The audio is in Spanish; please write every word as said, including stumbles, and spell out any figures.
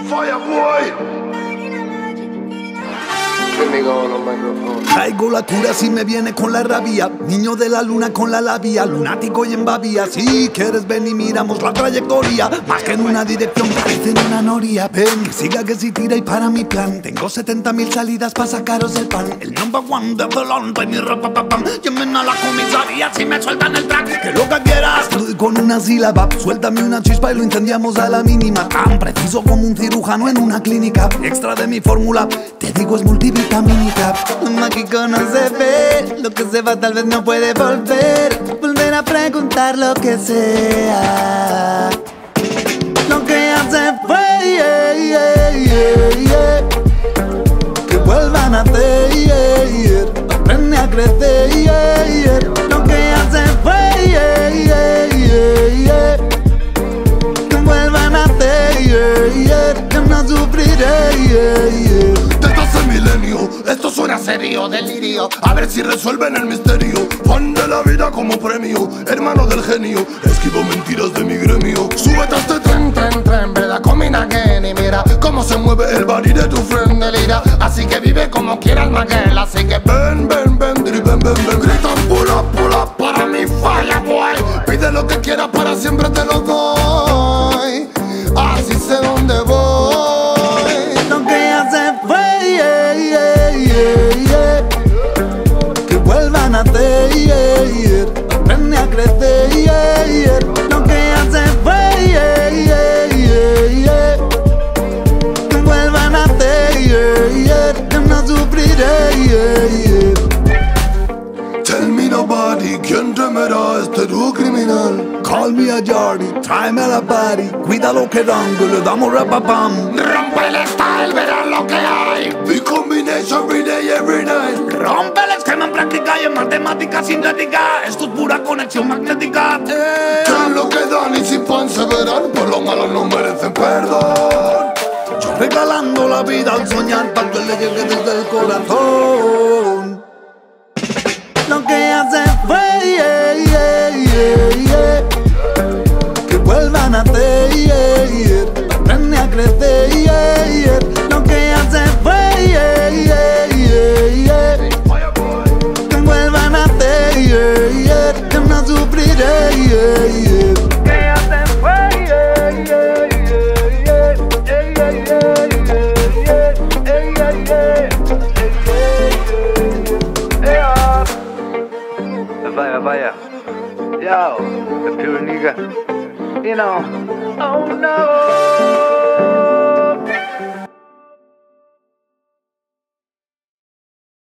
fire, boy. Traigo la cura si me viene con la rabia. Niño de la luna con la labia, lunático y en babia. Si quieres ven y miramos la trayectoria. Más que en una dirección, parece en una noria. Ven, que siga que si tira y para mi plan. Tengo setenta mil salidas para sacaros el pan. El number one de delante, mi rapapapam. Llamen a la comisaría si me sueltan el track. Que lo que quieras, estoy con una sílaba. Suéltame una chispa y lo incendiamos a la mínima. Tan preciso como un cirujano en una clínica. Extra de mi fórmula, te digo es multivitamínica. Lo mágico no se ve, lo que se va tal vez no puede volver. Volver a preguntar lo que sea. Lo que ya se fue, yeah, yeah, yeah, yeah. Que vuelvan a hacer, yeah, yeah. Aprende a crecer, yeah, yeah. Lo que ya se fue, yeah, yeah, yeah, yeah. Que vuelvan a hacer, yeah, yeah. Que no sufriré, yeah, yeah. Milenio, esto suena serio, delirio. A ver si resuelven el misterio. Fan de la vida como premio, hermano del genio. Esquivo mentiras de mi gremio. Súbete a este tren, tren, tren, ¿verdad? Comina again y mira cómo se mueve el body de tu friend delira. Así que vive como quieras, Maguel. Así que ven, ven, ven, dri, ven, ven, ven. Gritan pull up, pull up para mi falla, boy. Pide lo que quieras, para siempre te lo doy. Así sé dónde voy. Lo que ya se fue, yeah, yeah, yeah, yeah. Que vuelvan a hacer, yeah, yeah. Aprende a crecer, yeah, yeah. Lo que ya se fue, yeah, yeah, yeah, yeah. Que vuelvan a hacer, yeah, yeah. Que no sufriré, yeah, yeah. Tell me nobody, ¿quién temerá este dúo criminal? Call me a Jardy, tráeme a la party. Cuida lo que dan, que le damos rapapam. Rompe el style, verás lo que hay. Big combination every day, every night. Rompe el esquema en práctica y en matemática sintética. Esto es pura conexión magnética. ¿Qué es lo que dan y si pan se verán? Por lo malo no merecen perdón. Yo regalando la vida al soñar para que le llegue desde el corazón. Lo que ya se fue, yeah, yeah, yeah, yeah. Que vuelvan a hacer, yeah, yeah. Aprende a crecer, yeah, yeah. Lo que ya se fue, yeah, yeah, yeah, yeah. Que vuelvan a hacer, yeah, yeah. Que no sufriré, yeah, yeah. Que ya se fue, yeah, yeah, yeah, yeah. Yeah, yeah, yeah, yeah, yeah, yeah, yeah. Vaya, vaya. Yo, the pure nigga. You know. Oh no.